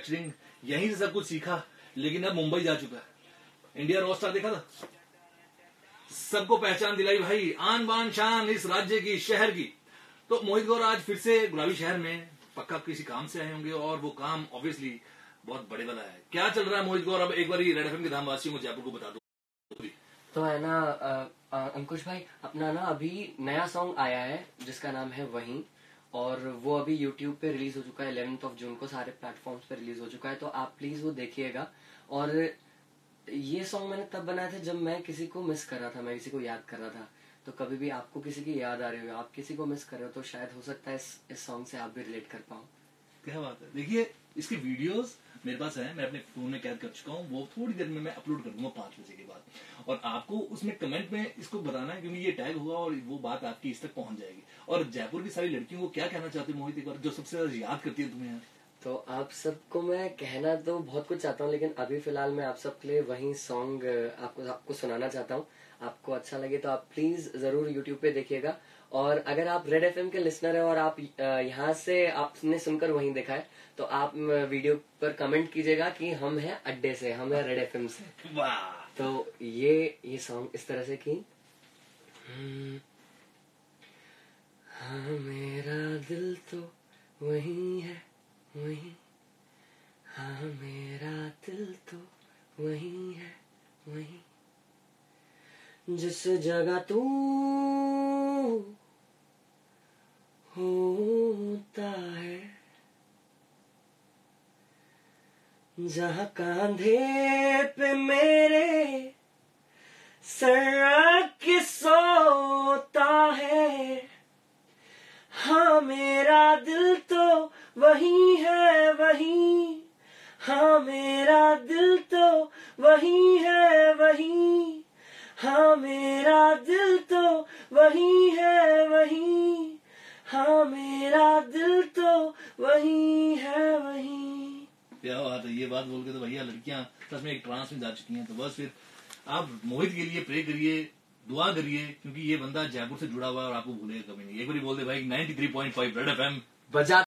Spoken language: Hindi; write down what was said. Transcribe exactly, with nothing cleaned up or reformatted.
मैन्युफैक्चरिंग, यहीं से सब कुछ सीखा, लेकिन अब मुंबई जा चुका है। इंडिया रोस्टर देखा था, सबको पहचान दिलाई भाई, आन बान शान इस राज्य की, शहर की। तो मोहित गौर आज फिर से गुलाबी शहर में पक्का किसी काम से आए होंगे, और वो काम ऑब्वियसली बहुत बड़े वाला है। क्या चल रहा है मोहित गौर? अब एक बार रेड एफएम के धामवासियों को, जयपुर को बता दो। तो है ना आ, आ, अंकुश भाई, अपना ना अभी नया सॉन्ग आया है जिसका नाम है वहीं, और वो अभी यूट्यूब पे रिलीज हो चुका है। इलेवेंथ ऑफ जून को सारे प्लेटफॉर्म्स पे रिलीज हो चुका है, तो आप प्लीज वो देखिएगा। और ये सॉन्ग मैंने तब बनाया था जब मैं किसी को मिस कर रहा था, मैं किसी को याद कर रहा था। तो कभी भी आपको किसी की याद आ रही हो, आप किसी को मिस कर रहे हो, तो शायद हो सकता है इस, इस सॉन्ग से आप भी रिलेट कर पाओ। क्या बात है। देखिए, इसकी वीडियोस मेरे पास है, मैं अपने फोन में कैद कर चुका हूँ, वो थोड़ी देर में मैं अपलोड कर दूंगा पांच बजे के बाद, और आपको उसमें कमेंट में इसको बताना है, क्योंकि ये टैग होगा और वो बात आपकी इस तक पहुंच जाएगी। और जयपुर की सारी लड़कियों को क्या कहना चाहते हो मोहित, एक बार जो सबसे ज्यादा याद करती है तुम्हें यार? तो आप सबको मैं कहना तो बहुत कुछ चाहता हूँ, लेकिन अभी फिलहाल मैं आप सबके लिए वही सॉन्ग आपको आपको सुनाना चाहता हूँ। आपको अच्छा लगे तो आप प्लीज जरूर यूट्यूब पे देखिएगा। और अगर आप रेड एफएम के लिसनर है और आप यहाँ से आपने सुनकर वहीं देखा है, तो आप वीडियो पर कमेंट कीजिएगा कि हम हैं अड्डे से, हम हैं रेड एफएम से। वाह। तो ये ये सॉन्ग इस तरह से कि हाँ मेरा दिल तो वही है वही, हाँ मेरा दिल तो वही है वही, जिस जगह तू होता है, जहाँ कांधे पे मेरे सर के सोता है, हाँ मेरा दिल तो वही है वही, हाँ मेरा दिल तो वही है वही, हाँ मेरा दिल तो वही है वही, हाँ मेरा दिल तो वही है वही। क्या बात है। ये बात बोल के तो भैया लड़कियां सच में एक ट्रांस में जा चुकी हैं। तो बस फिर आप मोहित के लिए प्रे करिए, दुआ करिए, क्योंकि ये बंदा जयपुर से जुड़ा हुआ है और आपको भूलेगा कभी नहीं। एक बार बोल दे भाई, ninety three point five red FM बजा